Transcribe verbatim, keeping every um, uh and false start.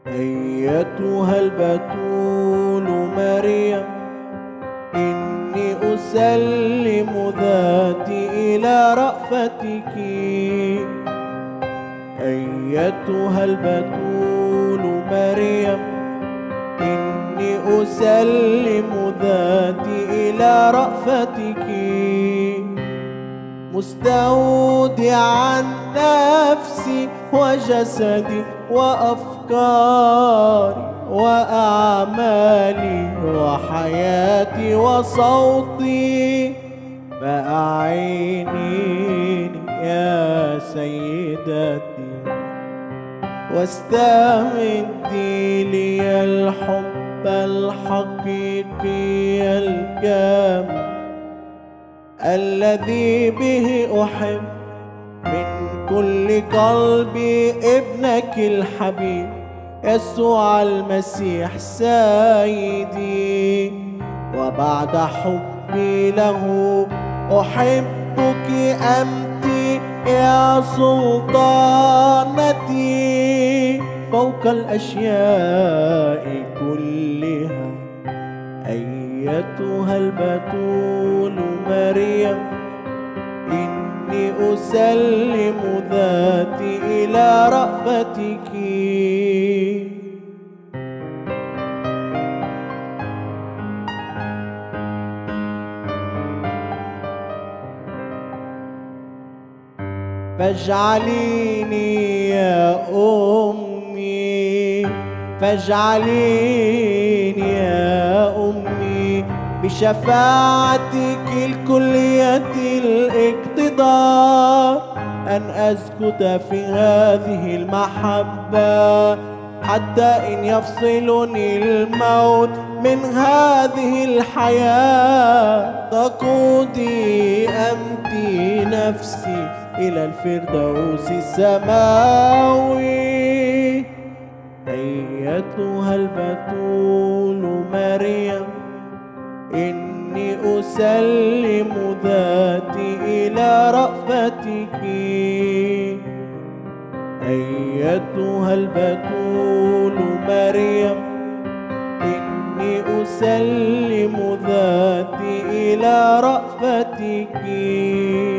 أيتها البتول مريم، إني أسلم ذاتي إلى رأفتك. أيتها البتول مريم، إني أسلم ذاتي إلى رأفتك، مستودعا نفسي وجسدي وأفكاري وأعمالي وحياتي وصوتي، فأعينيني يا سيدتي واستمدي لي الحب الحقيقي الكامل الذي به أحب من كل قلبي ابنك الحبيب يسوع المسيح سيدي. وبعد حبي له أحبك أنت يا سلطانتي فوق الأشياء كلها. أيتها البتول مريم، إني أسلم ذاتي إلى رأفتك. فاجعليني يا أمي، فاجعليني يا أمي بشفاعتك الكلية الاقتدار أن أسكت في هذه المحبة حتى إن يفصلني الموت من هذه الحياة. تقودي أنت نفسي إلى الفردوس السماوي. أيتها البتول مريم، إني أسلم ذاتي إلى رأفتك. أيتها البتول مريم، إني أسلم ذاتي إلى رأفتك.